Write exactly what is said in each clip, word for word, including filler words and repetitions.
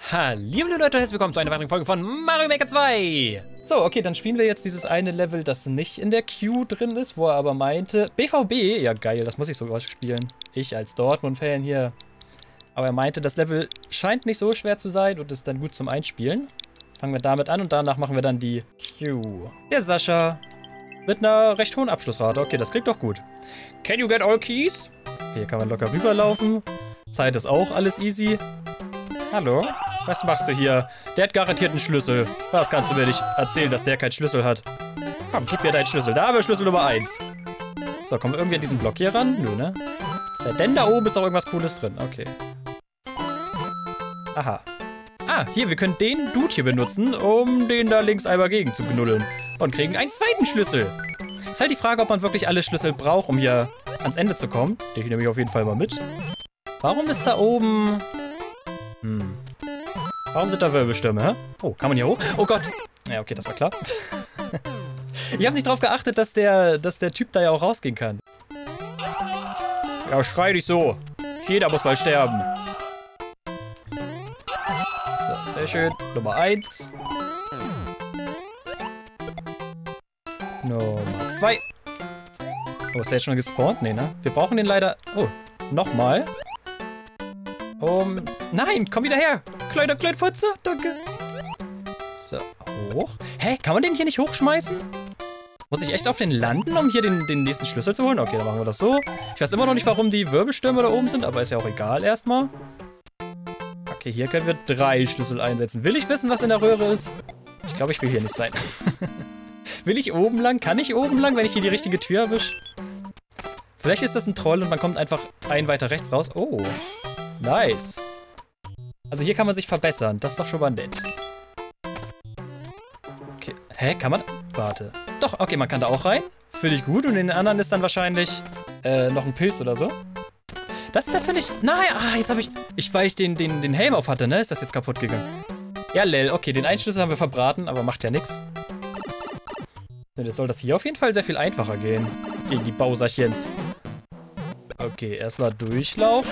Hallo Leute, herzlich willkommen zu einer weiteren Folge von Mario Maker zwei. So, okay, dann spielen wir jetzt dieses eine Level, das nicht in der Queue drin ist, wo er aber meinte, B V B, ja geil, das muss ich sogar spielen. Ich als Dortmund-Fan hier. Aber er meinte, das Level scheint nicht so schwer zu sein und ist dann gut zum Einspielen. Fangen wir damit an und danach machen wir dann die Queue. Der Sascha mit einer recht hohen Abschlussrate. Okay, das klingt doch gut. Can you get all keys? Okay, hier kann man locker rüberlaufen. Zeit ist auch alles easy. Hallo? Was machst du hier? Der hat garantiert einen Schlüssel. Was kannst du mir nicht erzählen, dass der keinen Schlüssel hat? Komm, gib mir deinen Schlüssel. Da haben wir Schlüssel Nummer eins. So, kommen wir irgendwie an diesen Block hier ran? Nö, ne? Ist ja denn da oben ist doch irgendwas Cooles drin. Okay. Aha. Ah, hier, wir können den Dude hier benutzen, um den da links einmal gegen zu knuddeln. Und kriegen einen zweiten Schlüssel. Ist halt die Frage, ob man wirklich alle Schlüssel braucht, um hier ans Ende zu kommen. Den nehme ich auf jeden Fall mal mit. Warum ist da oben... Hm. Warum sind da Wirbelstürme, hä? Oh, kann man hier hoch? Oh Gott! Ja, okay, das war klar. Ich habe nicht drauf geachtet, dass der, dass der Typ da ja auch rausgehen kann. Ja, schrei dich so. Jeder muss mal sterben. So, sehr schön. Nummer eins. Nummer zwei. Oh, ist der jetzt schon gespawnt? Nee, ne? Wir brauchen den leider... Oh, nochmal. Um... Nein, komm wieder her. Kleiner Kleidputzer, danke. So, hoch. Hä, kann man den hier nicht hochschmeißen? Muss ich echt auf den landen, um hier den, den nächsten Schlüssel zu holen? Okay, dann machen wir das so. Ich weiß immer noch nicht, warum die Wirbelstürme da oben sind, aber ist ja auch egal erstmal. Okay, hier können wir drei Schlüssel einsetzen. Will ich wissen, was in der Röhre ist? Ich glaube, ich will hier nicht sein. Will ich oben lang? Kann ich oben lang, wenn ich hier die richtige Tür erwische? Vielleicht ist das ein Troll und man kommt einfach ein weiter rechts raus. Oh, nice. Also hier kann man sich verbessern. Das ist doch schon mal nett. Okay. Hä? Kann man... Warte. Doch, okay, man kann da auch rein. Finde ich gut. Und in den anderen ist dann wahrscheinlich äh, noch ein Pilz oder so. Das, das finde ich... Nein, ah, jetzt habe ich... Ich, weil ich den, den, den Helm auf hatte, ne? Ist das jetzt kaputt gegangen. Ja, lel. Okay, den einen Schlüssel haben wir verbraten, aber macht ja nichts. Und jetzt soll das hier auf jeden Fall sehr viel einfacher gehen. Gegen die Bowserchens. Okay, erstmal durchlaufen.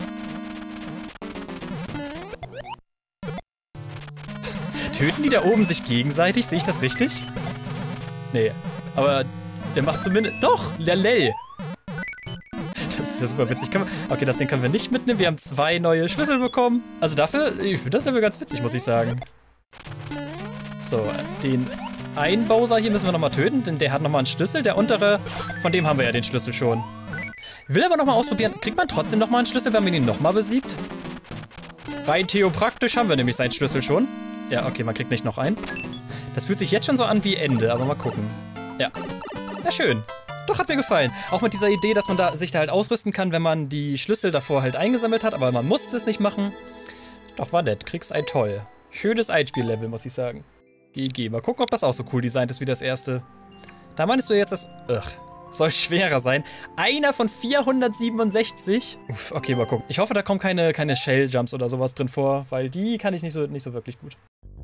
Töten die da oben sich gegenseitig? Sehe ich das richtig? Nee. Aber der macht zumindest... Doch! Lalel! Das ist ja super witzig. Kann man... Okay, das Ding können wir nicht mitnehmen. Wir haben zwei neue Schlüssel bekommen. Also dafür... Ich finde das Level ganz witzig, muss ich sagen. So, den einen Bowser hier müssen wir nochmal töten, denn der hat nochmal einen Schlüssel. Der untere, von dem haben wir ja den Schlüssel schon. Ich will aber nochmal ausprobieren. Kriegt man trotzdem nochmal einen Schlüssel, wenn man ihn nochmal besiegt? Rein theopraktisch haben wir nämlich seinen Schlüssel schon. Ja, okay, man kriegt nicht noch einen. Das fühlt sich jetzt schon so an wie Ende, aber mal gucken. Ja. Ja, schön. Doch, hat mir gefallen. Auch mit dieser Idee, dass man da sich da halt ausrüsten kann, wenn man die Schlüssel davor halt eingesammelt hat, aber man musste es nicht machen. Doch, war nett. Kriegst ein Toll. Schönes Einspiellevel, muss ich sagen. G G. Mal gucken, ob das auch so cool designt ist wie das erste. Da meinst du jetzt, das... Ugh. Soll schwerer sein. Einer von vierhundertsiebenundsechzig. Uff, okay, mal gucken. Ich hoffe, da kommen keine, keine Shell-Jumps oder sowas drin vor, weil die kann ich nicht so, nicht so wirklich gut.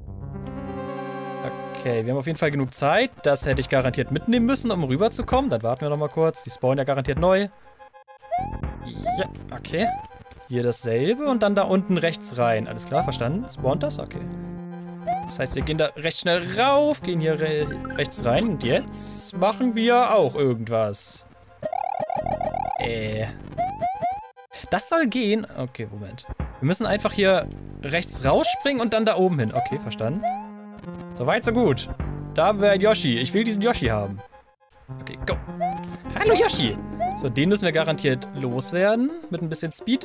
Okay, wir haben auf jeden Fall genug Zeit. Das hätte ich garantiert mitnehmen müssen, um rüberzukommen. Dann warten wir noch mal kurz. Die spawnen ja garantiert neu. Ja, okay. Hier dasselbe und dann da unten rechts rein. Alles klar, verstanden? Spawnt das? Okay. Das heißt, wir gehen da recht schnell rauf, gehen hier re rechts rein und jetzt machen wir auch irgendwas. Äh. Das soll gehen. Okay, Moment. Wir müssen einfach hier rechts rausspringen und dann da oben hin. Okay, verstanden. So weit, so gut. Da haben wir einen Yoshi. Ich will diesen Yoshi haben. Okay, go. Hallo Yoshi. So, den müssen wir garantiert loswerden. Mit ein bisschen Speed.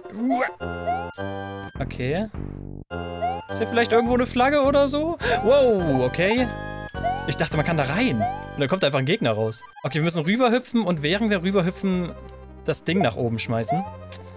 Okay. Ist hier vielleicht irgendwo eine Flagge oder so? Wow, okay. Ich dachte, man kann da rein. Und dann kommt einfach ein Gegner raus. Okay, wir müssen rüberhüpfen und während wir rüberhüpfen, das Ding nach oben schmeißen.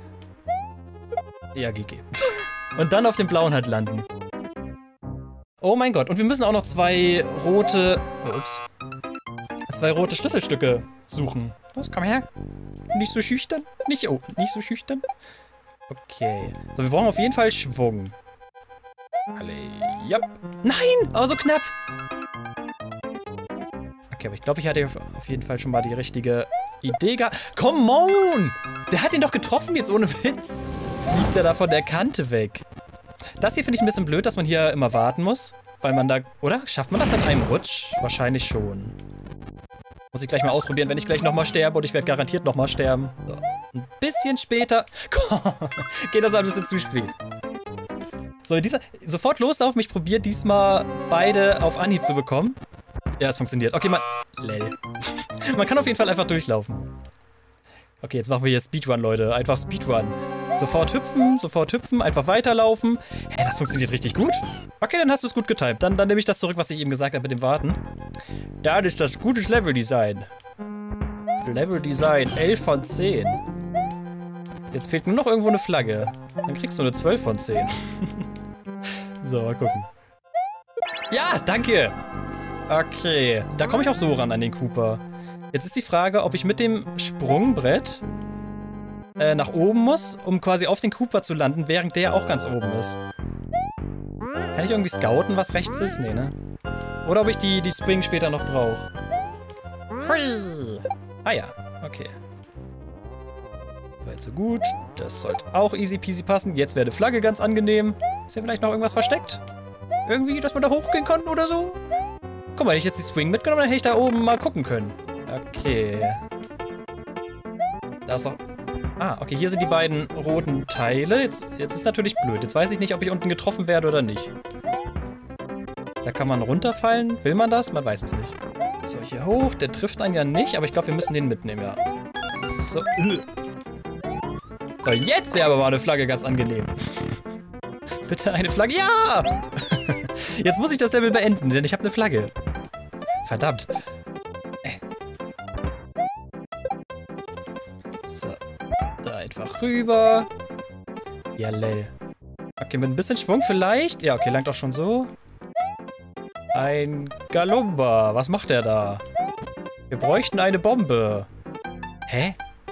Ja, G G. Und dann auf dem blauen halt landen. Oh mein Gott. Und wir müssen auch noch zwei rote... Ups. Zwei rote Schlüsselstücke suchen. Los, komm her. Nicht so schüchtern. Nicht, oh, nicht so schüchtern. Okay. So, wir brauchen auf jeden Fall Schwung. Alle, ja. Nein! Oh, so knapp! Okay, aber ich glaube, ich hatte auf jeden Fall schon mal die richtige Idee gehabt. Come on! Der hat ihn doch getroffen jetzt ohne Witz. Fliegt er da von der Kante weg. Das hier finde ich ein bisschen blöd, dass man hier immer warten muss. Weil man da... Oder? Schafft man das in einem Rutsch? Wahrscheinlich schon. Muss ich gleich mal ausprobieren, wenn ich gleich nochmal sterbe. Und ich werde garantiert nochmal sterben. So. Ein bisschen später... Geht das ein bisschen zu spät. So, dieser... Sofort loslaufen. Ich probiere diesmal beide auf Anhieb zu bekommen. Ja, es funktioniert. Okay, man... Lell. Man kann auf jeden Fall einfach durchlaufen. Okay, jetzt machen wir hier Speedrun, Leute. Einfach Speedrun. Sofort hüpfen, sofort hüpfen, einfach weiterlaufen. Hä, das funktioniert richtig gut. Okay, dann hast du es gut getimt. Dann, dann nehme ich das zurück, was ich eben gesagt habe mit dem Warten. Da ist das gutes Level-Design. Level-Design, elf von zehn. Jetzt fehlt nur noch irgendwo eine Flagge. Dann kriegst du eine zwölf von zehn. So, mal gucken. Ja, danke. Okay, da komme ich auch so ran an den Cooper. Jetzt ist die Frage, ob ich mit dem Sprungbrett äh, nach oben muss, um quasi auf den Cooper zu landen, während der auch ganz oben ist. Kann ich irgendwie scouten, was rechts ist? Nee, ne? Oder ob ich die, die Spring später noch brauche. Hui. Ah ja, okay. Weit so gut. Das sollte auch easy peasy passen. Jetzt wäre die Flagge ganz angenehm. Ist ja vielleicht noch irgendwas versteckt? Irgendwie, dass man da hochgehen kann oder so? Guck mal, hätte ich jetzt die Swing mitgenommen, dann hätte ich da oben mal gucken können. Okay. Da ist noch... Ah, okay, hier sind die beiden roten Teile. Jetzt, jetzt ist natürlich blöd. Jetzt weiß ich nicht, ob ich unten getroffen werde oder nicht. Da kann man runterfallen. Will man das? Man weiß es nicht. So, hier hoch. Der trifft einen ja nicht, aber ich glaube, wir müssen den mitnehmen, ja. So. So, jetzt wäre aber mal eine Flagge ganz angenehm. Bitte eine Flagge. Ja! Jetzt muss ich das Level beenden, denn ich habe eine Flagge. Verdammt. So. Da einfach rüber. Ja, lell. Okay, mit ein bisschen Schwung vielleicht. Ja, okay, langt auch schon so. Ein Galumba. Was macht der da? Wir bräuchten eine Bombe. Hä?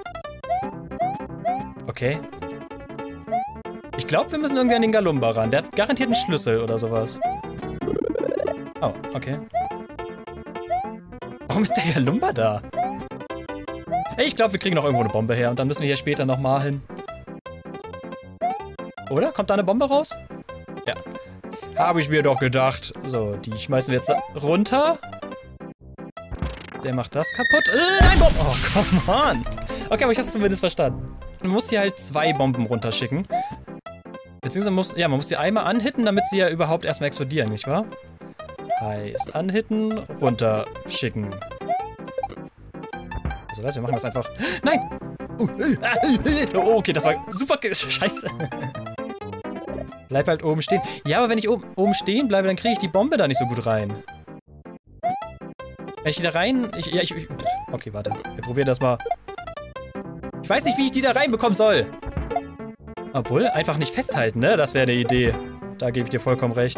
Okay. Ich glaube, wir müssen irgendwie an den Galumba ran. Der hat garantiert einen Schlüssel oder sowas. Oh, okay. Warum ist der Galumba da? Hey, ich glaube, wir kriegen noch irgendwo eine Bombe her und dann müssen wir hier später nochmal hin. Oder? Kommt da eine Bombe raus? Ja. Habe ich mir doch gedacht. So, die schmeißen wir jetzt runter. Der macht das kaputt. Äh, nein, Bombe! Oh, come on! Okay, aber ich habe es zumindest verstanden. Man muss hier halt zwei Bomben runterschicken. Beziehungsweise muss, ja, man muss die einmal anhitten, damit sie ja überhaupt erstmal explodieren, nicht wahr? Heißt anhitten, runterschicken. Also was, wir machen das einfach. Nein! Uh, uh, uh, okay, das war super. Scheiße. Bleib halt oben stehen. Ja, aber wenn ich oben, oben stehen bleibe, dann kriege ich die Bombe da nicht so gut rein. Wenn ich die da rein... Ich, ja, ich, ich, okay, warte. Wir probieren das mal. Ich weiß nicht, wie ich die da reinbekommen soll. Obwohl, einfach nicht festhalten, ne? Das wäre eine Idee. Da gebe ich dir vollkommen recht.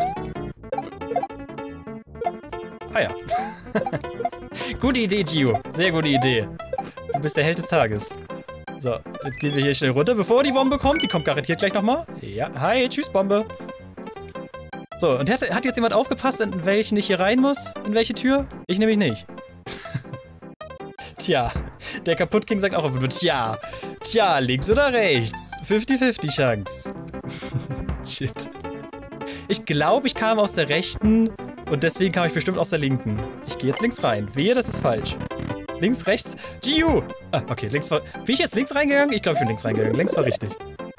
Ah ja. Gute Idee, Gio. Sehr gute Idee. Du bist der Held des Tages. So, jetzt gehen wir hier schnell runter, bevor die Bombe kommt. Die kommt garantiert gleich nochmal. Ja, hi, tschüss, Bombe. So, und hat, hat jetzt jemand aufgepasst, in welchen ich hier rein muss? In welche Tür? Ich nämlich nicht. Tja, der Kaputt-King sagt auch einfach nur tja. Tja, links oder rechts? fünfzig fünfzig Chance. Shit. Ich glaube, ich kam aus der rechten und deswegen kam ich bestimmt aus der linken. Ich gehe jetzt links rein. Wehe, das ist falsch. Links, rechts. Giu! Ah, okay, links war... Bin ich jetzt links reingegangen? Ich glaube, ich bin links reingegangen. Links war richtig.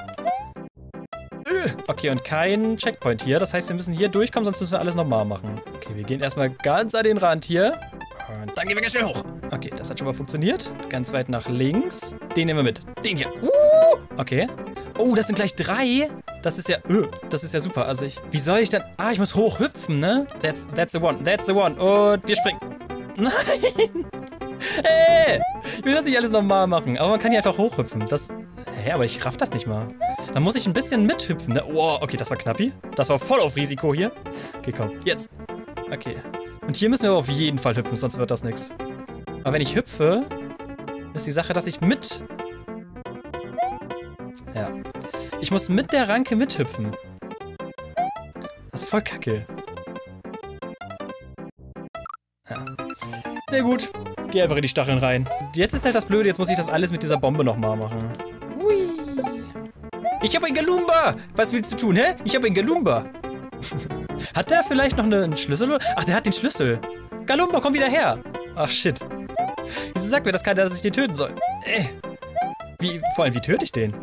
Okay, und kein Checkpoint hier. Das heißt, wir müssen hier durchkommen, sonst müssen wir alles nochmal machen. Okay, wir gehen erstmal ganz an den Rand hier. Und dann gehen wir ganz schnell hoch. Okay, das hat schon mal funktioniert. Ganz weit nach links. Den nehmen wir mit. Den hier. Uh, okay. Oh, das sind gleich drei. Das ist ja... Uh, das ist ja super. Also ich... Wie soll ich dann... Ah, ich muss hochhüpfen, ne? That's, that's the one. That's the one. Und wir springen. Nein! Hey! Ich will das nicht alles nochmal machen. Aber man kann hier einfach hochhüpfen. Das... Hä, aber ich raff das nicht mal. Dann muss ich ein bisschen mithüpfen, ne? Oh, okay, das war knappi. Das war voll auf Risiko hier. Okay, komm. Jetzt. Okay. Und hier müssen wir aber auf jeden Fall hüpfen, sonst wird das nichts. Aber wenn ich hüpfe, ist die Sache, dass ich mit... Ja. Ich muss mit der Ranke mithüpfen. Das ist voll kacke. Ja. Sehr gut. Geh einfach in die Stacheln rein. Jetzt ist halt das Blöde, jetzt muss ich das alles mit dieser Bombe nochmal machen. Hui. Ich habe ein Galumba! Was willst du tun, hä? Ich habe ein Galumba. Hat der vielleicht noch einen Schlüssel? Ach, der hat den Schlüssel. Galumba, komm wieder her. Ach, shit. Wieso sagt mir das keiner, dass ich den töten soll? Äh. Wie, vor allem, wie töte ich den?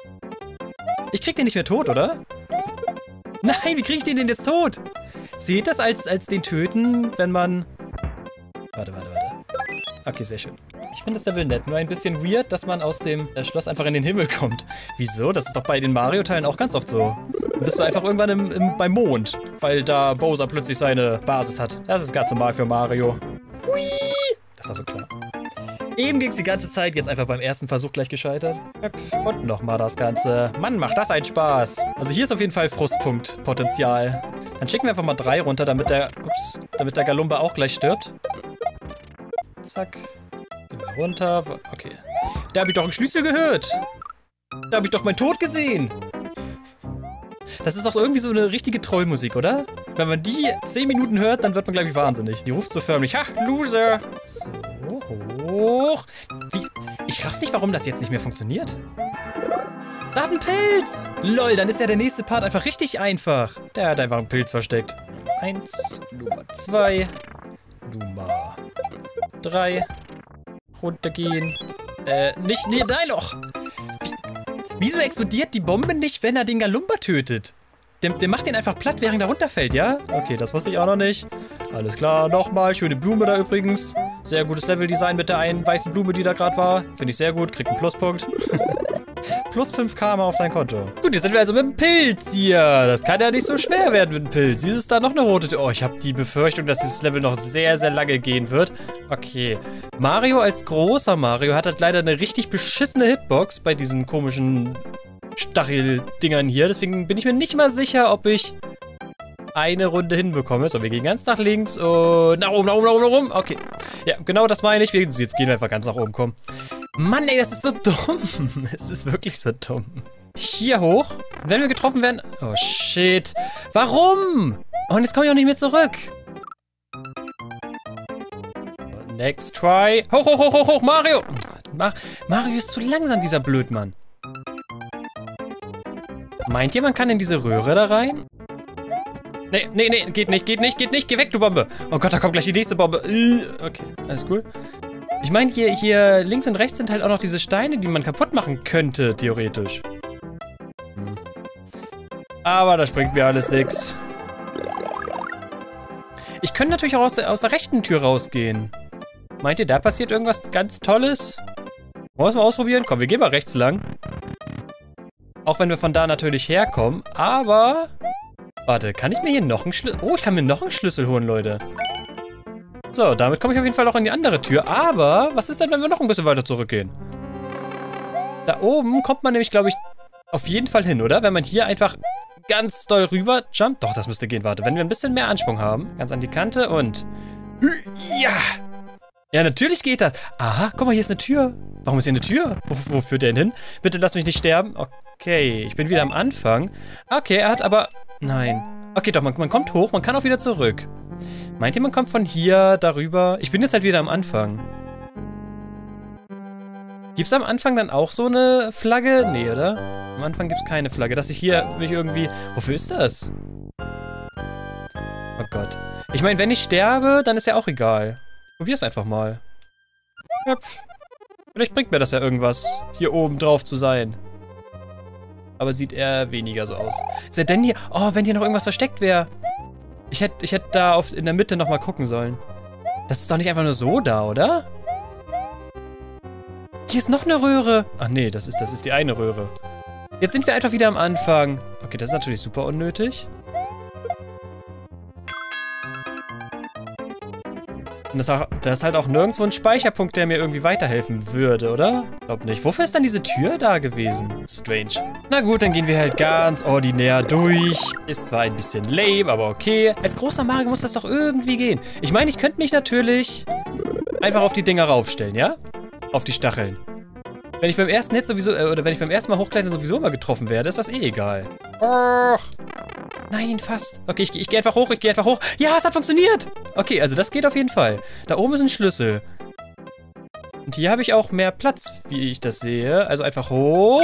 Ich krieg den nicht mehr tot, oder? Nein, wie krieg ich den denn jetzt tot? Zählt das als, als den töten, wenn man... Warte, warte, warte. Okay, sehr schön. Ich finde das Level nett, nur ein bisschen weird, dass man aus dem äh, Schloss einfach in den Himmel kommt. Wieso? Das ist doch bei den Mario-Teilen auch ganz oft so. Dann bist du einfach irgendwann im, im, beim Mond, weil da Bowser plötzlich seine Basis hat. Das ist ganz normal für Mario. Hui! Das war so klar. Eben ging es die ganze Zeit, jetzt einfach beim ersten Versuch gleich gescheitert. Und nochmal das Ganze. Mann, macht das einen Spaß. Also hier ist auf jeden Fall Frustpunkt-Potenzial. Dann schicken wir einfach mal drei runter, damit der, ups, damit der Galumba auch gleich stirbt. Zack. Gehen wir runter. Okay. Da habe ich doch einen Schlüssel gehört. Da habe ich doch meinen Tod gesehen. Das ist auch irgendwie so eine richtige Trollmusik, oder? Wenn man die zehn Minuten hört, dann wird man, glaube ich, wahnsinnig. Die ruft so förmlich, ha, Loser. So, hoch. Wie? Ich raff nicht, warum das jetzt nicht mehr funktioniert. Da ist ein Pilz. Lol, dann ist ja der nächste Part einfach richtig einfach. Der hat einfach einen Pilz versteckt. Eins, Nummer zwei, Nummer drei. Runtergehen. Äh, nicht, nee, nein, doch. Wieso explodiert die Bombe nicht, wenn er den Galumba tötet? Der, der macht den einfach platt, während er runterfällt, ja? Okay, das wusste ich auch noch nicht. Alles klar, nochmal. Schöne Blume da übrigens. Sehr gutes Leveldesign mit der einen weißen Blume, die da gerade war. Finde ich sehr gut, kriegt einen Pluspunkt. Plus fünf Karma auf dein Konto. Gut, jetzt sind wir also mit dem Pilz hier. Das kann ja nicht so schwer werden mit dem Pilz. Dieses da noch eine rote Tür. Oh, ich habe die Befürchtung, dass dieses Level noch sehr, sehr lange gehen wird. Okay. Mario als großer Mario hat halt leider eine richtig beschissene Hitbox bei diesen komischen Stachel-Dingern hier. Deswegen bin ich mir nicht mal sicher, ob ich eine Runde hinbekomme. So, wir gehen ganz nach links und nach oben, nach oben, nach oben, nach oben. Okay. Ja, genau das meine ich. Jetzt gehen wir einfach ganz nach oben, komm. Mann, ey, das ist so dumm. Es ist wirklich so dumm. Hier hoch. Wenn wir getroffen werden... Oh, shit. Warum? Oh, und jetzt komme ich auch nicht mehr zurück. Next try. Hoch, hoch, hoch, hoch, hoch, Mario. Mar Mario ist zu langsam, dieser Blödmann. Meint ihr, man kann in diese Röhre da rein? Nee, nee, nee, geht nicht, geht nicht, geht nicht. Geh weg, du Bombe. Oh Gott, da kommt gleich die nächste Bombe. Okay, alles cool. Ich meine, hier, hier links und rechts sind halt auch noch diese Steine, die man kaputt machen könnte, theoretisch. Hm. Aber das bringt mir alles nichts. Ich könnte natürlich auch aus der, aus der rechten Tür rausgehen. Meint ihr, da passiert irgendwas ganz Tolles? Wollen wir mal ausprobieren? Komm, wir gehen mal rechts lang. Auch wenn wir von da natürlich herkommen, aber... Warte, kann ich mir hier noch einen Schlüssel... Oh, ich kann mir noch einen Schlüssel holen, Leute. So, damit komme ich auf jeden Fall auch in die andere Tür. Aber, was ist denn, wenn wir noch ein bisschen weiter zurückgehen? Da oben kommt man nämlich, glaube ich, auf jeden Fall hin, oder? Wenn man hier einfach ganz doll rüber jumpt. Doch, das müsste gehen, warte. Wenn wir ein bisschen mehr Anschwung haben. Ganz an die Kante und... Ja! Ja, natürlich geht das. Aha, guck mal, hier ist eine Tür. Warum ist hier eine Tür? Wo, wo führt der denn hin? Bitte lass mich nicht sterben. Okay, ich bin wieder am Anfang. Okay, er hat aber... Nein. Okay, doch, man, man kommt hoch, man kann auch wieder zurück. Meint ihr, man kommt von hier darüber? Ich bin jetzt halt wieder am Anfang. Gibt es am Anfang dann auch so eine Flagge? Nee, oder? Am Anfang gibt es keine Flagge. Dass ich hier mich irgendwie... Wofür ist das? Oh Gott. Ich meine, wenn ich sterbe, dann ist ja auch egal. Probier's einfach mal. Hüpf. Vielleicht bringt mir das ja irgendwas, hier oben drauf zu sein. Aber sieht eher weniger so aus. Ist er denn hier... Oh, wenn hier noch irgendwas versteckt wäre. Ich hätte ich hätt da auf, in der Mitte nochmal gucken sollen. Das ist doch nicht einfach nur so da, oder? Hier ist noch eine Röhre. Ach nee, das ist, das ist die eine Röhre. Jetzt sind wir einfach wieder am Anfang. Okay, das ist natürlich super unnötig. Und das, auch, das ist halt auch nirgendwo ein Speicherpunkt, der mir irgendwie weiterhelfen würde, oder? Glaub nicht. Wofür ist dann diese Tür da gewesen? Strange. Na gut, dann gehen wir halt ganz ordinär durch. Ist zwar ein bisschen lame, aber okay. Als großer Mario muss das doch irgendwie gehen. Ich meine, ich könnte mich natürlich einfach auf die Dinger raufstellen, ja? Auf die Stacheln. Wenn ich beim ersten Hit sowieso, äh, oder wenn ich beim ersten Mal hochklettern sowieso immer getroffen werde, ist das eh egal. Oh. Nein, fast. Okay, ich, ich gehe einfach hoch, ich gehe einfach hoch. Ja, es hat funktioniert. Okay, also das geht auf jeden Fall. Da oben ist ein Schlüssel. Und hier habe ich auch mehr Platz, wie ich das sehe. Also einfach hoch.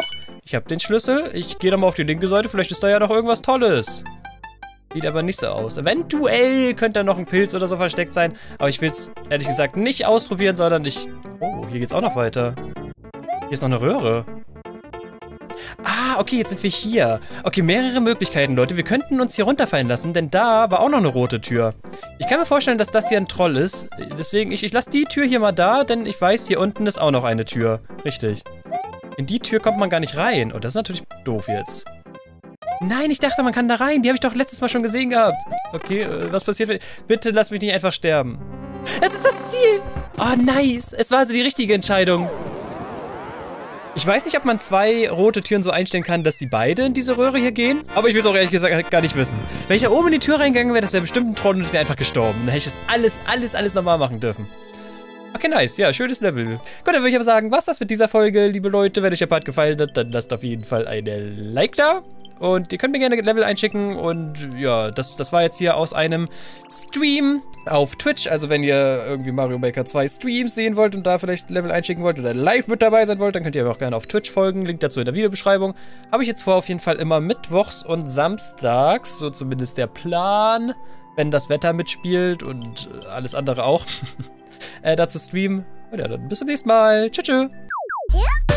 Ich habe den Schlüssel. Ich gehe dann mal auf die linke Seite. Vielleicht ist da ja noch irgendwas Tolles. Sieht aber nicht so aus. Eventuell könnte da noch ein Pilz oder so versteckt sein. Aber ich will es ehrlich gesagt nicht ausprobieren, sondern ich... Oh, hier geht's auch noch weiter. Hier ist noch eine Röhre. Ah, okay, jetzt sind wir hier. Okay, mehrere Möglichkeiten, Leute. Wir könnten uns hier runterfallen lassen, denn da war auch noch eine rote Tür. Ich kann mir vorstellen, dass das hier ein Troll ist. Deswegen, ich, ich lasse die Tür hier mal da, denn ich weiß, hier unten ist auch noch eine Tür. Richtig. In die Tür kommt man gar nicht rein. Oh, das ist natürlich doof jetzt. Nein, ich dachte, man kann da rein. Die habe ich doch letztes Mal schon gesehen gehabt. Okay, äh, was passiert? Bitte lass mich nicht einfach sterben. Es ist das Ziel. Oh, nice. Es war also die richtige Entscheidung. Ich weiß nicht, ob man zwei rote Türen so einstellen kann, dass sie beide in diese Röhre hier gehen. Aber ich will es auch ehrlich gesagt gar nicht wissen. Wenn ich da oben in die Tür reingegangen wäre, das wäre bestimmt ein Troll und ich wäre einfach gestorben. Dann hätte ich das alles, alles, alles normal machen dürfen. Okay, nice. Ja, schönes Level. Gut, dann würde ich aber sagen, was das mit dieser Folge, liebe Leute. Wenn euch der Part gefallen hat, dann lasst auf jeden Fall eine Like da. Und ihr könnt mir gerne Level einschicken. Und ja, das, das war jetzt hier aus einem Stream auf Twitch. Also wenn ihr irgendwie Mario Maker zwei Streams sehen wollt und da vielleicht Level einschicken wollt oder live mit dabei sein wollt, dann könnt ihr mir auch gerne auf Twitch folgen. Link dazu in der Videobeschreibung. Habe ich jetzt vor, auf jeden Fall immer mittwochs und samstags, so zumindest der Plan, wenn das Wetter mitspielt und alles andere auch, äh, dazu streamen. Und ja, dann bis zum nächsten Mal. Tschüss, tschüss.